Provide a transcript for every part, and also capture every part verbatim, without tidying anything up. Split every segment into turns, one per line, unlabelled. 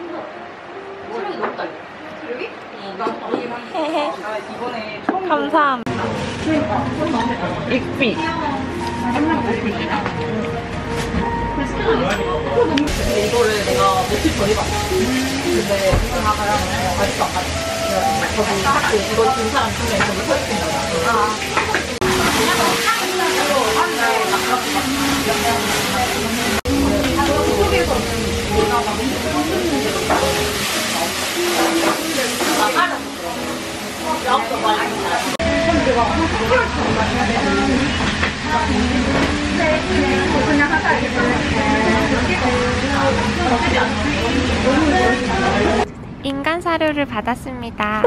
체력이 너무 딸려. 체력이? 어, 나 모르긴 한데. 나 이번에 처음.
감사합니다.
익비. 근데 이거를 내가 며칠 전에 봤어. 근데 다 가야 아직도 안 갔어. 거기 이거 준 사람 중에 저기 서 있는 거야. 아.
인간 사료를 받았습니다.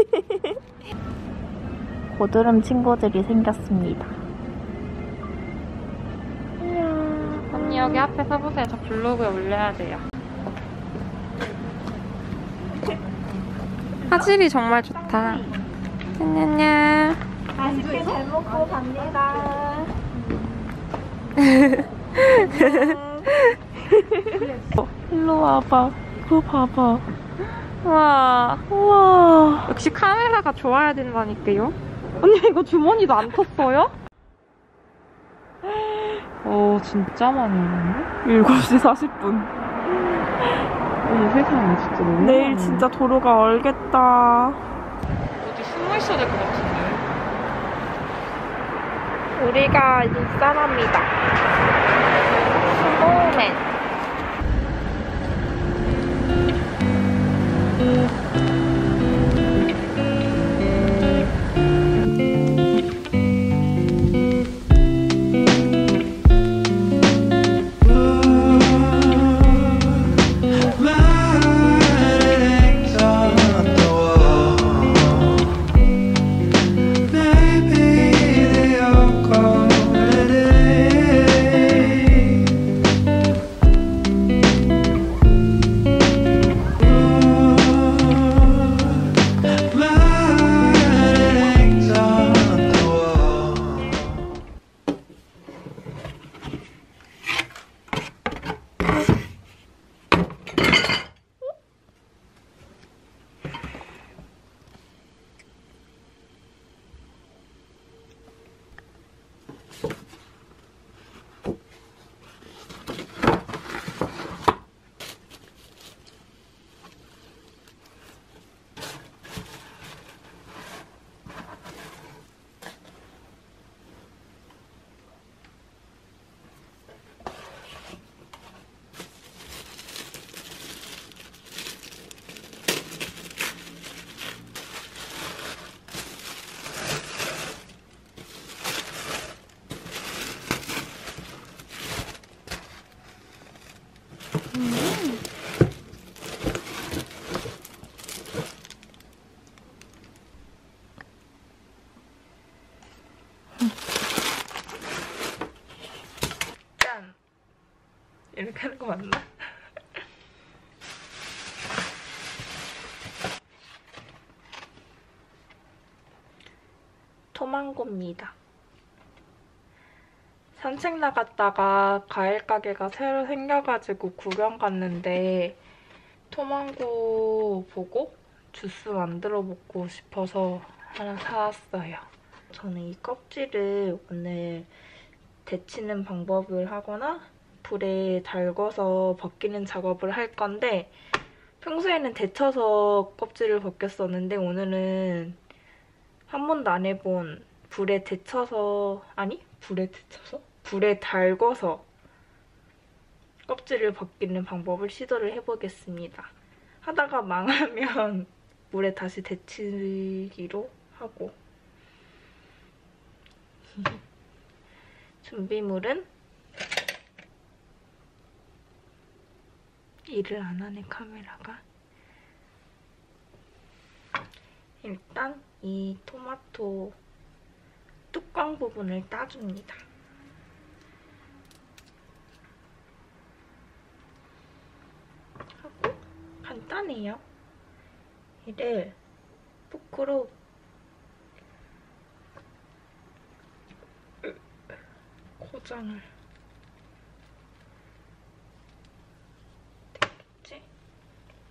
고드름 친구들이 생겼습니다. 안녕. 언니 여기 앞에 서보세요. 저 블로그에 올려야 돼요. 화질이 정말 좋다. 안녕.
맛있게 잘 먹고 갑니다.
일로 와봐. 그거 봐봐. 와, 우와. 역시 카메라가 좋아야 된다니까요. 언니 이거 주머니도 안 컸어요? 어, 진짜 많이 오네. 일곱 시 사십 분.
어머 세상에 진짜 너무.
내일 진짜 도로가 얼겠다. 어디 숨어 있어야 될 것 같은데. 우리가 눈사람이다. 스노우맨. 짠! 이렇게 하는 거 맞나? 토망고입니다. 산책 나갔다가 과일 가게가 새로 생겨가지고 구경 갔는데 토망고 보고 주스 만들어 먹고 싶어서 하나 사왔어요. 저는 이 껍질을 오늘 데치는 방법을 하거나 불에 달궈서 벗기는 작업을 할 건데 평소에는 데쳐서 껍질을 벗겼었는데 오늘은 한 번도 안 해본 불에 데쳐서 아니 불에 데쳐서? 불에 달궈서 껍질을 벗기는 방법을 시도를 해보겠습니다. 하다가 망하면 물에 다시 데치기로 하고 준비물은 일을 안 하네 카메라가. 일단 이 토마토 뚜껑 부분을 따줍니다. 하고 간단해요. 이를 포크로 고장을 되겠지?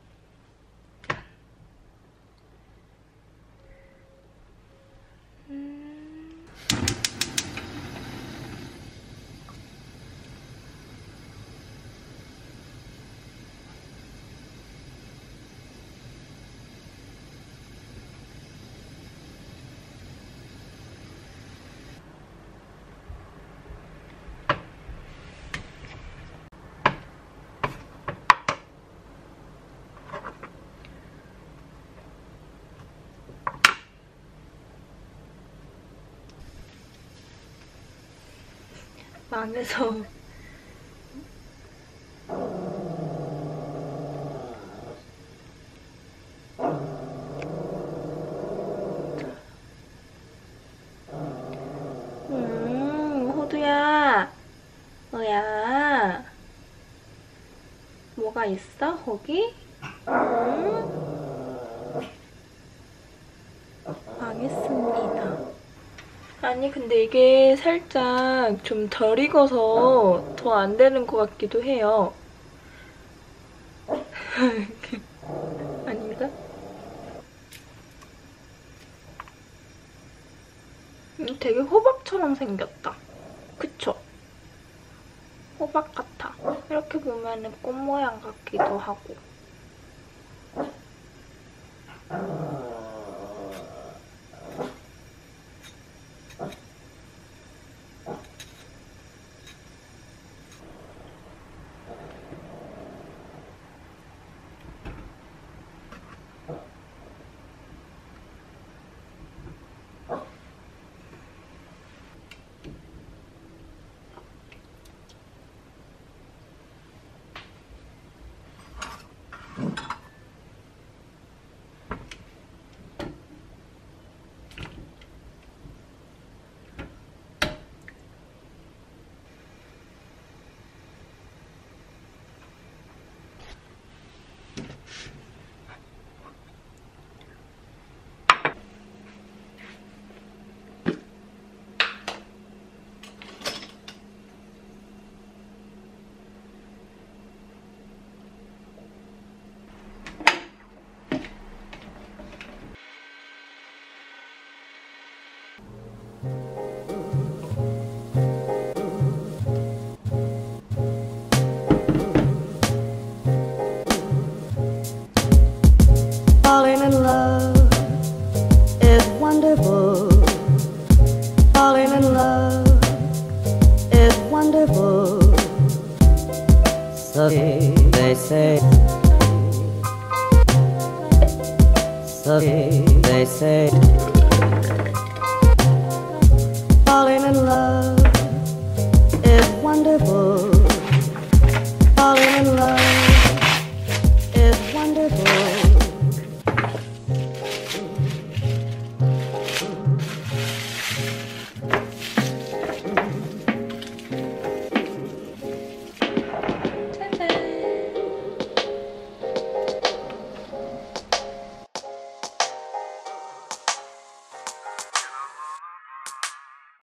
망해서. 음, 호두야. 뭐야? 뭐가 있어, 거기? 음? 망했습니다. 아니, 근데 이게 살짝 좀 덜 익어서 더 안 되는 것 같기도 해요. 아닌가? 음, 되게 호박처럼 생겼다. 그쵸? 호박 같아. 이렇게 보면은 꽃 모양 같기도 하고.
Falling in love is wonderful. Falling in love is wonderful. So they say. So they say.